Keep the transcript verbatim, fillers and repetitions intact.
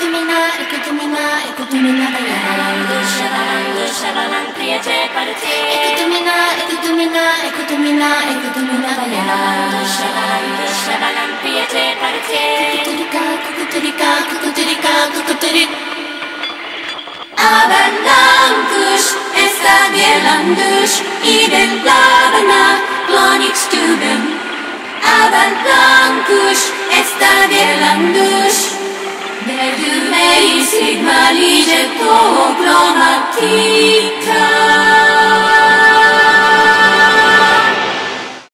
mina, écoute mina, écoute mina d'ailleurs. Écoute mina, écoute mina, écoute mina, écoute mina d'ailleurs. Cucuterica, cucuterica, cucuterica. Avalanche, esta Landush, Eden Lavana, Clonic Stuben. Avalanche, esta Landush. Verdumei Sigma Ligeto Chromatica.